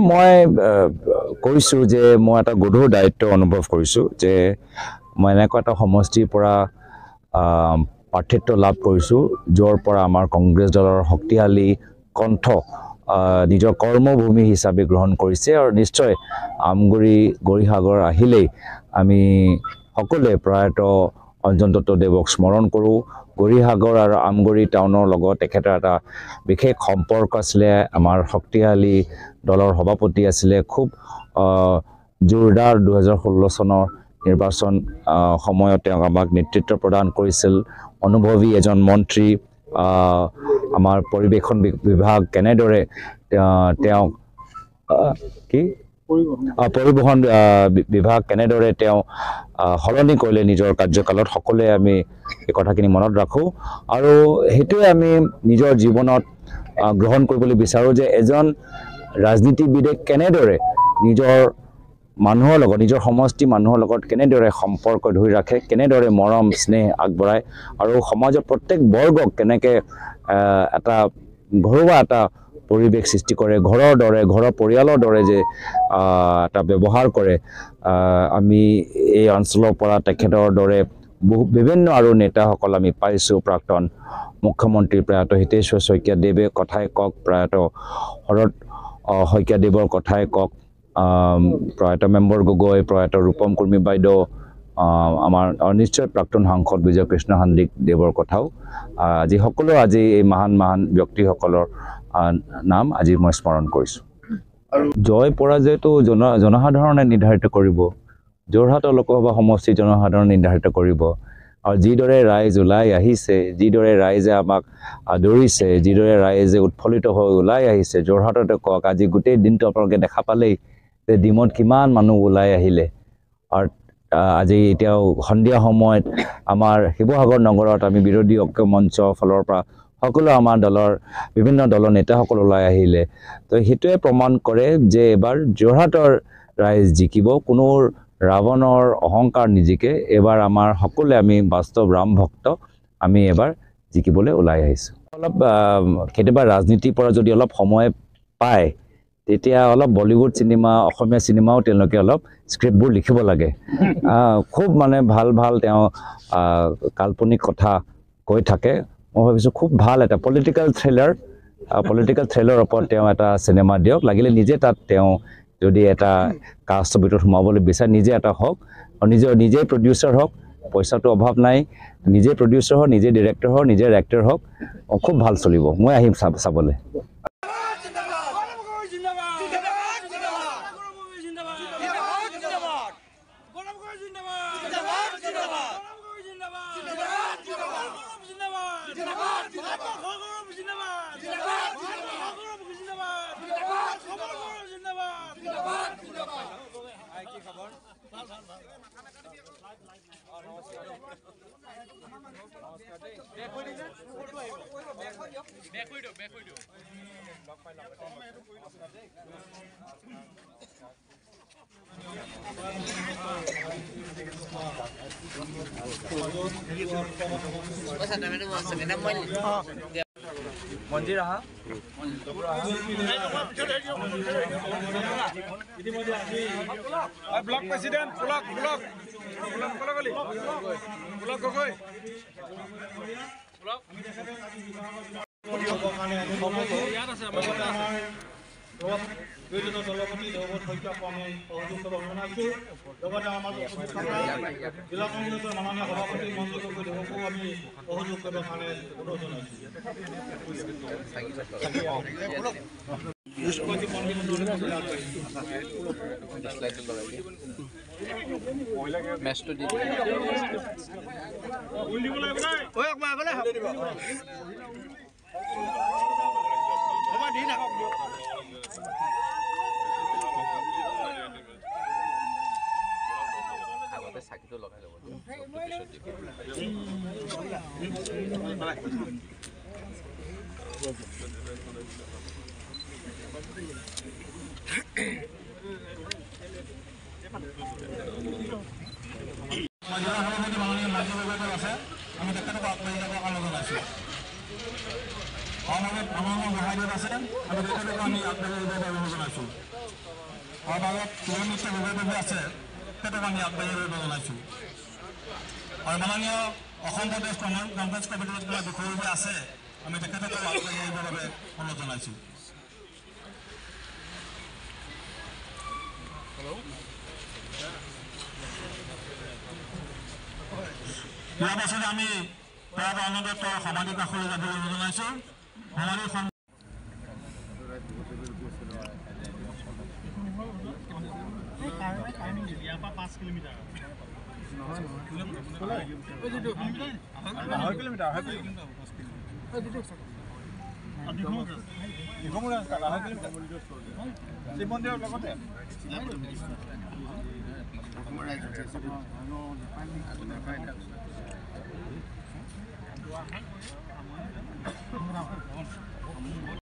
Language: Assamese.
মই কৈছোঁ যে মই এটা গধুৰ দায়িত্ব অনুভৱ কৰিছোঁ যে মই এনেকুৱা এটা সমষ্টিৰ পৰা প্ৰাৰ্থিত্ব লাভ কৰিছোঁ য'ৰ পৰা আমাৰ কংগ্ৰেছ দলৰ শক্তিশালী কণ্ঠ নিজৰ কৰ্মভূমি হিচাপে গ্ৰহণ কৰিছে আৰু নিশ্চয় আমগুৰি গৌৰীসাগৰ আহিলেই আমি সকলোৱে প্ৰয়াত অঞ্জন দত্তদেৱক স্মৰণ কৰোঁ। গৌৰীসাগৰ আৰু আমগুৰি টাউনৰ লগত তেখেতৰ এটা বিশেষ সম্পৰ্ক আছিলে। আমাৰ শক্তিশালী দলৰ সভাপতি আছিলে। খুব জোৰদাৰ 2016 চনৰ নিৰ্বাচন সময়ত তেওঁক আমাক নেতৃত্ব প্ৰদান কৰিছিল। অনুভৱী এজন মন্ত্ৰী। আমাৰ পৰিৱেশন বিভাগ কেনেদৰে তেওঁ পৰিবহণ বিভাগ কেনেদৰে তেওঁ সলনি কৰিলে নিজৰ কাৰ্যকালত সকলোৱে আমি এই কথাখিনি মনত ৰাখোঁ আৰু সেইটোৱে আমি নিজৰ জীৱনত গ্ৰহণ কৰিবলৈ বিচাৰোঁ যে এজন ৰাজনীতিবিদে কেনেদৰে নিজৰ মানুহৰ লগত নিজৰ সমষ্টি মানুহৰ লগত কেনেদৰে সম্পৰ্ক ধৰি ৰাখে, কেনেদৰে মৰম স্নেহ আগবঢ়ায় আৰু সমাজৰ প্ৰত্যেক বৰ্গক কেনেকৈ এটা ঘৰুৱা এটা পৰিৱেশ সৃষ্টি কৰে, ঘৰৰ দৰে ঘৰৰ পৰিয়ালৰ দৰে যে এটা ব্যৱহাৰ কৰে। আমি এই অঞ্চলৰ পৰা তেখেতৰ দৰে বিভিন্ন আৰু নেতাসকল আমি পাইছোঁ। প্ৰাক্তন মুখ্যমন্ত্ৰী প্ৰয়াত হিতেশ্বৰ শইকীয়াদেৱে কথাই কওক, প্ৰয়াত শৰৎ শইকীয়াদেৱৰ কথাই কওক, প্ৰয়াত মেম্বৰ গগৈ, প্ৰয়াত ৰূপম কুৰ্মী বাইদেউ, আমাৰ নিশ্চয় প্ৰাক্তন সাংসদ বিজয় কৃষ্ণ সন্দিকদেৱৰ কথাও আজি সকলো আজি এই মহান ব্যক্তিসকলৰ নাম আজি মই স্মৰণ কৰিছোঁ। জয় পৰাজয়টো জনসাধাৰণে নিৰ্ধাৰিত কৰিব। যোৰহাটৰ লোকসভা সমষ্টিৰ জনসাধাৰণে নিৰ্ধাৰিত কৰিব আৰু যিদৰে ৰাইজ ওলাই আহিছে, যিদৰে ৰাইজে আমাক আদৰিছে, যিদৰে ৰাইজে উৎফুল্লিত হৈ ওলাই আহিছে, যোৰহাটতে কওক আজি গোটেই দিনটো আপোনালোকে দেখা পালেই যে ডিমত কিমান মানুহ ওলাই আহিলে। আৰু আজি এতিয়াও সন্ধিয়া সময়ত আমাৰ শিৱসাগৰ নগৰত আমি বিৰোধী ঐক্য মঞ্চৰ ফালৰ পৰা সকলো আমাৰ দলৰ বিভিন্ন দলৰ নেতাসকল ওলাই আহিলে। তো সেইটোৱে প্ৰমাণ কৰে যে এবাৰ যোৰহাটৰ ৰাইজ জিকিব, কোনো ৰাৱণৰ অহংকাৰ নিজিকে। এবাৰ আমাৰ সকলোৱে আমি বাস্তৱ ৰাম ভক্ত, আমি এবাৰ জিকিবলৈ ওলাই আহিছোঁ। অলপ কেতিয়াবা ৰাজনীতিৰ পৰা যদি অলপ সময় পায় তেতিয়া অলপ বলিউড চিনেমা, অসমীয়া চিনেমাও তেওঁলোকে অলপ স্ক্ৰিপ্টবোৰ লিখিব লাগে। খুব মানে ভাল তেওঁ কাল্পনিক কথা কৈ থাকে। মই ভাবিছোঁ খুব ভাল এটা পলিটিকেল থ্ৰিলাৰৰ ওপৰত তেওঁ এটা চিনেমা দিয়ক, লাগিলে নিজে তাত তেওঁ যদি এটা কাষ্টৰ ভিতৰত সোমাবলৈ বিচাৰে নিজে এটা হওক আৰু নিজে প্ৰডিউচাৰ হওক, পইচাটো অভাৱ নাই, নিজে প্ৰডিউচাৰ হওক, নিজে ডিৰেক্টৰ হওক, নিজে এক্টৰ হওক, খুব ভাল চলিব। মই আহিম চাবলৈ। মঞ্জিৰ আহা ব্লক প্ৰেচিডেণ্ট ব্লক গগৈ দলপতি দেৱত শইকীয়াক আমি সহযোগ কৰিব জনাইছোঁ। লগতে আমাৰ জিলা কংগ্ৰেছৰ মাননীয় সভাপতি মঞ্জু গগৈ দেৱকো আমি সহযোগ কৰিবৰ কাৰণে অনুৰোধ জনাইছোঁ। চাকিটো লগাই ল'ব আমি আমাৰ কিলোমিটাৰ ব্যৱহাৰ আছে সেইটো আমি আগবাঢ়িবলৈ জনাইছোঁ আৰু মাননীয় অসম প্ৰদেশ কংগ্ৰেছ কমিটিৰ যিবিলাক বিষয়ববীয়া আছে আমি তেখেতসকলক আগবাঢ়ি আহিবৰ বাবে অনুৰোধ জনাইছোঁ ইয়াৰ পাছতে আমি প্ৰায় আনন্দত সমাধি কাষলৈ যাবলৈ অনুৰোধ জনাইছোঁ সমাধি